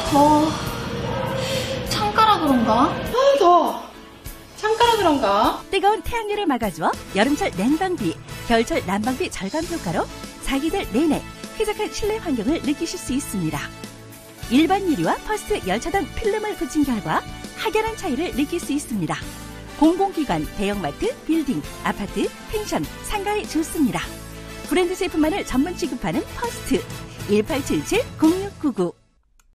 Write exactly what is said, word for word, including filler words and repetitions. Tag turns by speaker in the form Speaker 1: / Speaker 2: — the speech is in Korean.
Speaker 1: 더워. 창가라 그런가?
Speaker 2: 아, 더워. 창가라 그런가?
Speaker 3: 뜨거운 태양열을 막아주어 여름철 냉방비, 겨울철 난방비 절감 효과로 사계절 내내 쾌적한 실내 환경을 느끼실 수 있습니다. 일반 유리와 퍼스트 열차단 필름을 붙인 결과 확연한 차이를 느낄 수 있습니다. 공공기관, 대형마트, 빌딩, 아파트, 펜션, 상가에 좋습니다. 브랜드 제품만을 전문 취급하는 퍼스트 일팔칠칠 공육구구